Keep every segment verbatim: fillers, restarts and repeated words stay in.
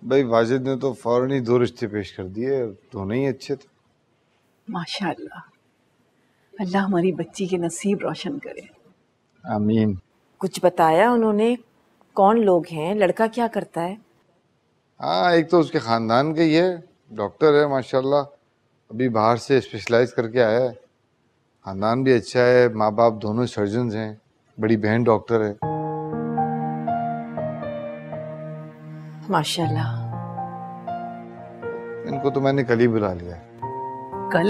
भाई वाजिद ने तो फौरन ही दो रिश्ते पेश कर दिए, दोनों ही अच्छे थे। माशाअल्लाह, अल्लाह हमारी बच्ची के नसीब रोशन करे। आमीन। कुछ बताया उन्होंने? कौन लोग हैं, लड़का क्या करता है? हाँ, एक तो उसके खानदान का ही है, डॉक्टर है माशाल्लाह, अभी बाहर से स्पेशलाइज करके आया है। खानदान भी अच्छा है, माँ बाप दोनों सर्जन्स हैं, बड़ी बहन डॉक्टर है। माशाल्लाह। इनको तो मैंने कल ही बुला लिया है। कल?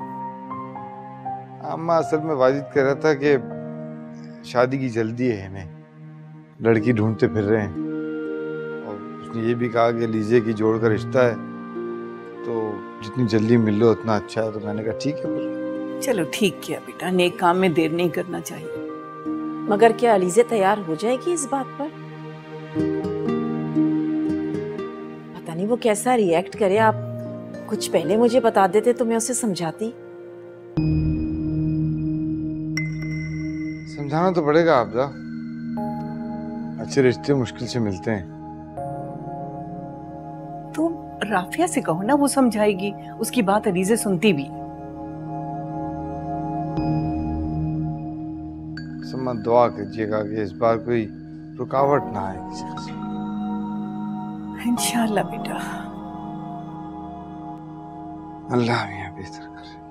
अम्मा असल में वाजिद कह रहा था कि शादी की जल्दी है, इन्हें लड़की ढूंढते फिर रहे हैं, और उसने ये भी कहा कि लीजिए की जोड़ का रिश्ता है, तो जितनी जल्दी मिल लो उतना अच्छा है। तो मैंने कहा ठीक है फिर। चलो ठीक किया बेटा, नेक काम में देर नहीं करना चाहिए। मगर क्या अलीज़े तैयार हो जाएगी इस बात पर? पता नहीं वो कैसा रिएक्ट करे। आप कुछ पहले मुझे बता देते तो मैं उसे समझाती। समझाना तो पड़ेगा आपदा, अच्छे रिश्ते मुश्किल से मिलते हैं। तो राफिया से कहो ना, वो समझाएगी, उसकी बात अलीज़े सुनती भी। सम्मा दुआ कीजिएगा कि इस बार कोई रुकावट ना आए किसी किस्म। इंशाअल्लाह बेटा। अल्लाह मियां बेहतर करे।